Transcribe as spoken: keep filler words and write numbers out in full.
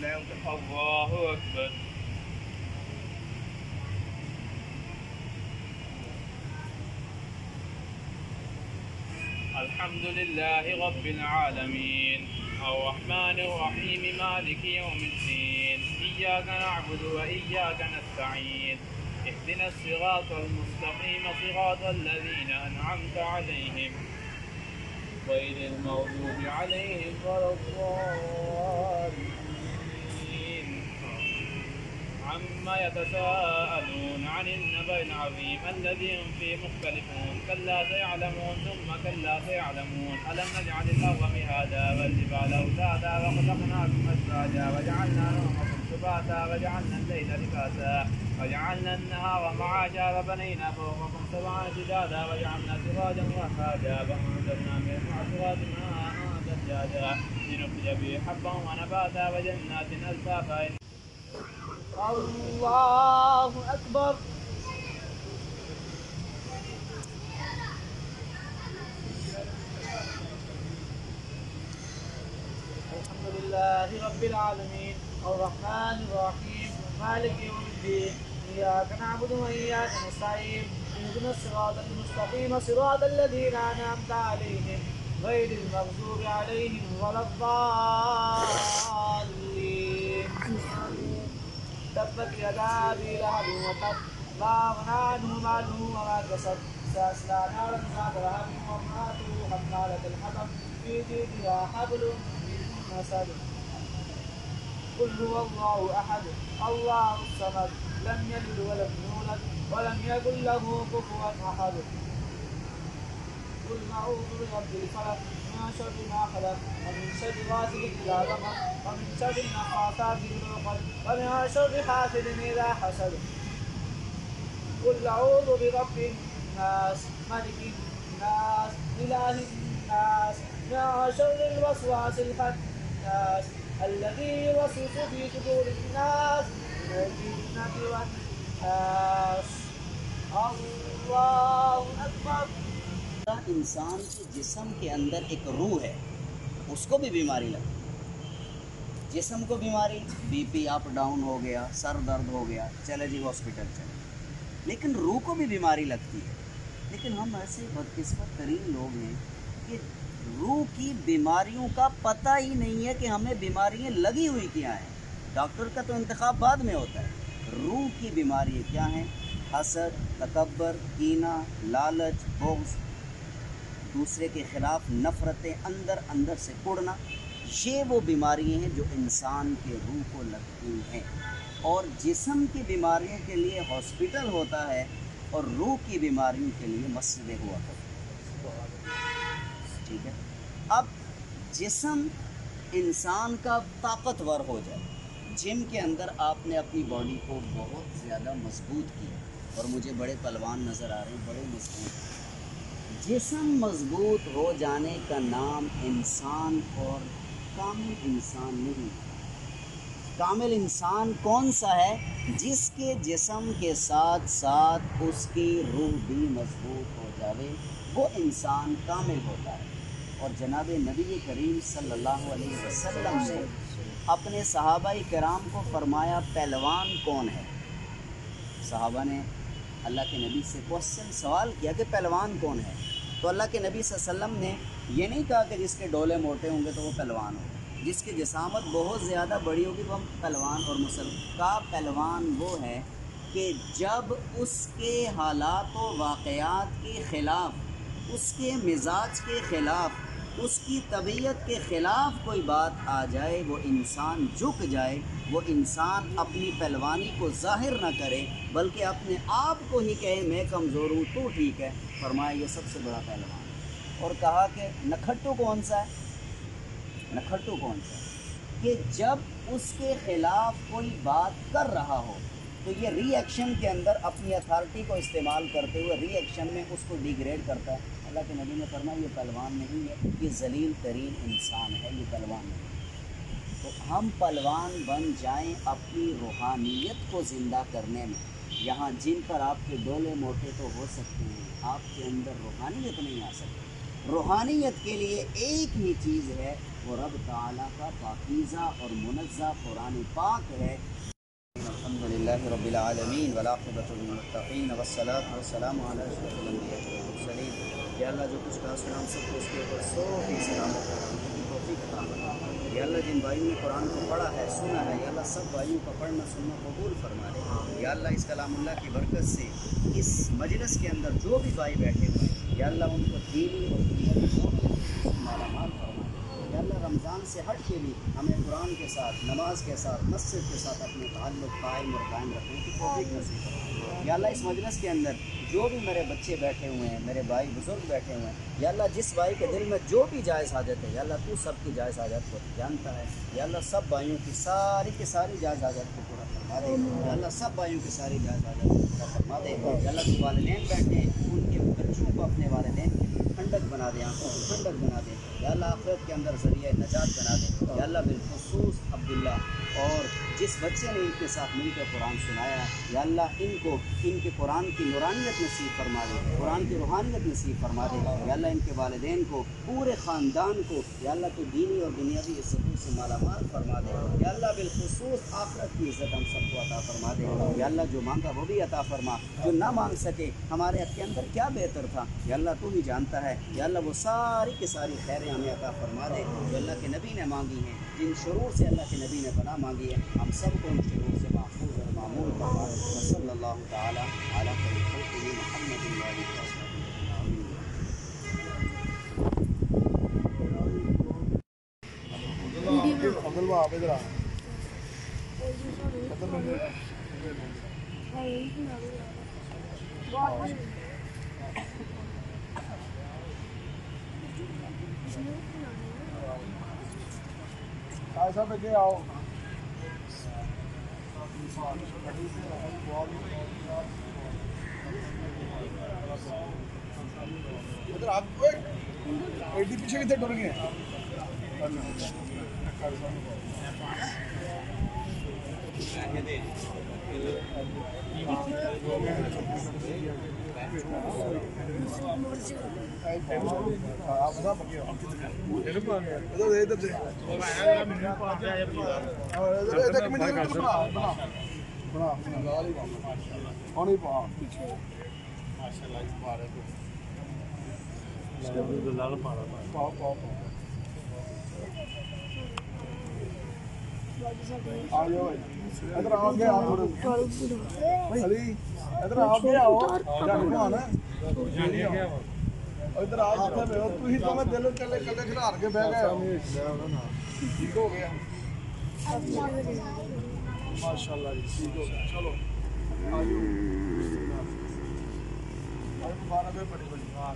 الله أكبر. الحمد لله رب العالمين الرحمن الرحيم مالك يوم الدين إياك نعبد وإياك نستعين اهدنا الصراط المستقيم صراط الذين أنعمت عليهم غير المغضوب عليهم ولا الضالين عما يتساءلون عن النبأ العظيم الذي هم فيه مختلفون كلا سيعلمون ثم كلا سيعلمون ألم نجعل الأرض مهادا والجبال أوتادا وخلقناكم أزواجا وجعلنا نومكم سباتا وجعلنا الليل لباسا وجعلنا النهار معاشا وبنينا فوقكم سبعا شدادا وجعلنا سراجا وهاجا وأنزلنا من المعصرات ماء ثجاجا لنخرج به حبا ونباتا وجنات ألفافا. الله أكبر. الحمد لله رب العالمين الرحمن الرحيم مالك يوم الدين إياك نعبد وإياك نستعين اهدنا الصراط المستقيم صراط الذين أنعمت عليهم غير المغضوب عليهم ولا الضالين. تبت يدا أبي لهب وتب ما أغنى عنه ماله وما كسب سيصلى نارا ذات لهب وامرأته حمالة الحطب في جيدها حبل من مسد. قل هو الله أحد الله الصمد لم يلد ولم يولد ولم يكن له كفوا أحد. قل أعوذ برب الفلق من شر ما خلق ومن شر غاسق إذا وقب ومن شر النفاثات في العقد ومن شر حاسد إذا حسد. قل أعوذ برب الناس ملك الناس إله الناس من شر الوسواس الخناس الذي يوسوس في صدور الناس من الجنة والناس. الله أكبر. انسان کے جسم کے اندر ایک روح ہے، اس کو بھی بیماری لگتی ہے. جسم کو بیماری، بی پی اپ ڈاؤن ہو گیا، سر درد ہو گیا، چلے جی ہاسپٹل چلے. لیکن روح کو بھی بیماری لگتی ہے. لیکن ہم ایسے بدقسمت ترین لوگ ہیں کہ روح کی بیماریوں کا پتہ ہی نہیں ہے کہ ہمیں بیماریاں لگی ہوئی کیا ہیں. ڈاکٹر کا تو انتخاب بعد میں ہوتا ہے. روح کی بیماریاں کیا ہیں؟ حسد، تکبر، کینہ، لالچ، بغض، دوسرے کے خلاف نفرتیں، اندر اندر سے کڑنا، یہ وہ بیماریاں ہیں جو انسان کے روح کو لگتی ہیں. اور جسم کی بیماریوں کے لیے ہاسپٹل ہوتا ہے اور روح کی بیماریوں کے لیے مسجدیں ہوا کرتی ہیں. ٹھیک ہے. اب جسم انسان کا طاقتور ہو جائے، جم کے اندر آپ نے اپنی باڈی کو بہت زیادہ مضبوط کیا اور مجھے بڑے پہلوان نظر آ رہے ہیں، بڑے مضبوط. جسم مضبوط ہو جانے کا نام انسان اور کامل انسان نہیں. کامل انسان کون سا ہے؟ جس کے جسم کے ساتھ ساتھ اس کی روح بھی مضبوط ہو جاوے، وہ انسان کامل ہوتا ہے. اور جناب نبی کریم صلی اللہ علیہ وسلم نے اپنے صحابہ کرام کو فرمایا پہلوان کون ہے؟ صحابہ نے اللہ کے نبی سے کوشچن سوال کیا کہ پہلوان کون ہے؟ تو اللہ کے نبی صلی اللہ علیہ وسلم نے یہ نہیں کہا کہ جس کے ڈولے موٹے ہوں گے تو وہ پہلوان ہوگا، جس کی جسامت بہت زیادہ بڑی ہوگی وہ پہلوان اور مسلمان کا پہلوان وہ ہے کہ جب اس کے حالات و واقعات کے خلاف، اس کے مزاج کے خلاف، اس کی طبیعت کے خلاف کوئی بات آ جائے وہ انسان جھک جائے، وہ انسان اپنی پہلوانی کو ظاہر نہ کرے بلکہ اپنے آپ کو ہی کہے میں کمزور ہوں تو ٹھیک ہے. فرمایا یہ سب سے بڑا پہلوان. اور کہا کہ نکھٹو کون سا ہے؟ نکھٹو کون سا ہے؟ کہ جب اس کے خلاف کوئی بات کر رہا ہو تو یہ ری ایکشن کے اندر اپنی اتھارٹی کو استعمال کرتے ہوئے ری ایکشن میں اس کو ڈیگریڈ کرتا ہے. اللہ کے نبی نے فرمایا یہ پہلوان نہیں ہے، یہ ذلیل ترین انسان ہے، یہ پہلوان نہیں. تو ہم پہلوان بن جائیں اپنی روحانیت کو زندہ کرنے میں. یہاں جن پر آپ کے ڈولے موٹے تو ہو سکتے ہیں، آپ کے اندر روحانیت نہیں آ سکتی. روحانیت کے لیے ایک ہی چیز ہے، وہ رب تعالیٰ کا پاکیزہ اور منزہ قرآن پاک ہے۔ الحمد للہ رب العالمین والعاقبۃ للمتقین والصلاۃ والسلام علی اشرف الانبیاء والمرسلین۔ یا اللہ جو کچھ کہا سنا ہم سب کو اس کے اوپر سو فیصد عمل کرنے کی توفیق عطا فرما۔ یا اللہ جن بھائیوں نے قرآن کو پڑھا ہے سنا ہے، یا اللہ سب بھائیوں کا پڑھنا سننا قبول فرما لے۔ یا اللہ اس کلام اللہ کی برکت سے اس مجلس کے اندر جو بھی بھائی بیٹھے ہوئے ہیں، یا اللہ ان کو دینی اور دنیاوی دونوں مالا مال فرما دے۔ یا اللہ رمضان سے ہٹ کے بھی ہمیں قرآن کے ساتھ، نماز کے ساتھ، مسجد کے ساتھ اپنے تعلق قائم اور قائم رکھنے کی توفیق نصیب فرما۔ یا اللہ اس مجلس کے اندر جو بھی میرے بچے بیٹھے ہوئے ہیں، میرے بھائی بزرگ بیٹھے ہوئے ہیں، یا اللہ جس بھائی کے دل میں جو بھی جائز حاجت ہے، یا اللہ تو سب کی جائز حاجت کو جانتا ہے۔ یا اللہ سب بھائیوں کی ساری کی ساری جائز حاجت کو پورا فرما دے۔ یا اللہ سب بھائیوں کی ساری جائز حاجت کو پورا فرما دے۔ یا اللہ جو والدین بیٹھے ہیں ان کے بچوں کو اپنے والدین کے لیے ٹھنڈک بنا دے، آنکھوں کو ٹھنڈک بنا دے۔ یا اللہ آخرت کے اندر ذریعہ نجات بنا دے۔ یا اللہ بالخصوص عبداللہ اور جس بچے نے ان کے ساتھ مل کر قرآن سنایا، یا اللہ ان کو ان کے قرآن کی نورانیت نصیب فرما دے، قرآن کی روحانیت نصیب فرما دے۔ یا اللہ ان کے والدین کو، پورے خاندان کو، یا اللہ تو دینی اور دنیاوی عزتوں سے مالا مال فرما دے۔ یا اللہ بالخصوص آخرت کی عزت ہم سب کو عطا فرما دے۔ یا اللہ جو مانگا وہ بھی عطا فرما، جو نہ مانگ سکے ہمارے حق کے اندر کیا بہتر تھا، یا اللہ تو ہی جانتا ہے۔ یا اللہ وہ ساری کی ساری خیریں ہمیں عطا فرما دے جو اللہ کے نبی نے مانگی ہیں، جن شرور سے اللہ کے نبی نے پناہ مانگی ہے، ہم سب کو ان شرور سے محفوظ اور معمول فرما۔ صلی اللہ تعالیٰ علی خیر خلقہ محمد و آلہ وصحبہ اجمعین۔ عبداللہ آپ ادھر آ صاحب اگے آؤ۔ ادھر آپ ایڈی پیچھے کتنے ٹر گئے؟ ادھر آ گیا ادھر آ گیا ادھر آ تھی تو میں دل کلے کلے کھلار کے بہ گئے، ٹھیک ہو گیا ماشاء اللہ جی، ٹھیک ہو گیا۔ چلو آئیے بارہ بڑی بڑی